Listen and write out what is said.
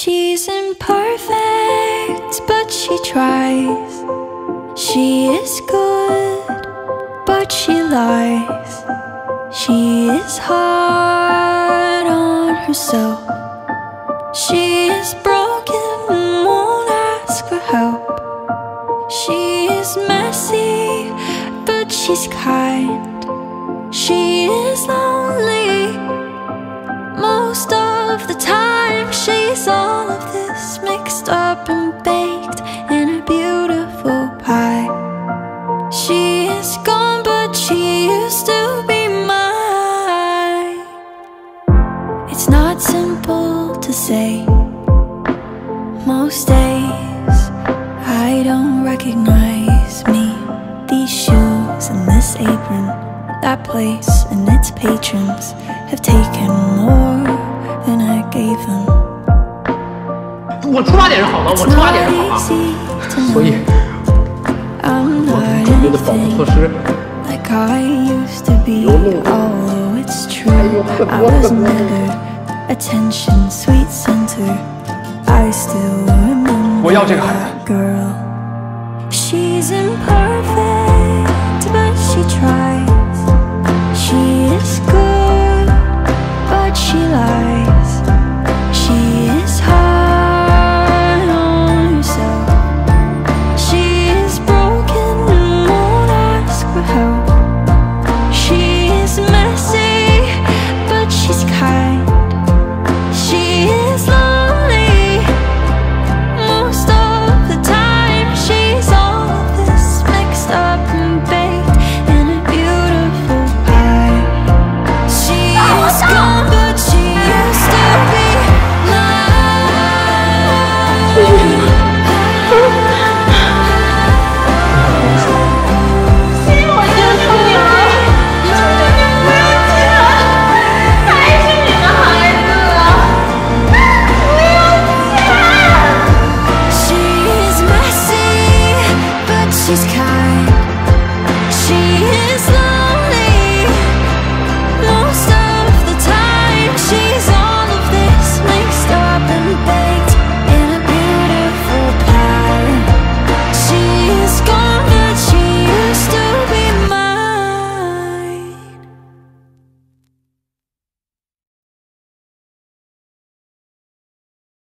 She's imperfect, but she tries. She is good, but she lies. She is hard on herself. She is broken, won't ask for help. She is messy, but she's kind. She is lonely most of the time. She's all of this mixed up and baked in a beautiful pie. She is gone, but she used to be mine. It's not simple to say. Most days I don't recognize me. These shoes and this apron, that place and its patrons have taken more than I gave them. 我出发点是好的，我出发点是好啊，所以我们准备的保护措施有路。还有很多很多。 Attention, sweet center. I still remember. 我要这个孩子。 Girl, she's imperfect, but she tries. She is good, but she lies. She is hard on herself. She is broken and won't ask for help. She is messy, but she's kind. She is lonely most of the time. She's all of this mixed up and baked in a beautiful pie. She is gone, but she used to be mine.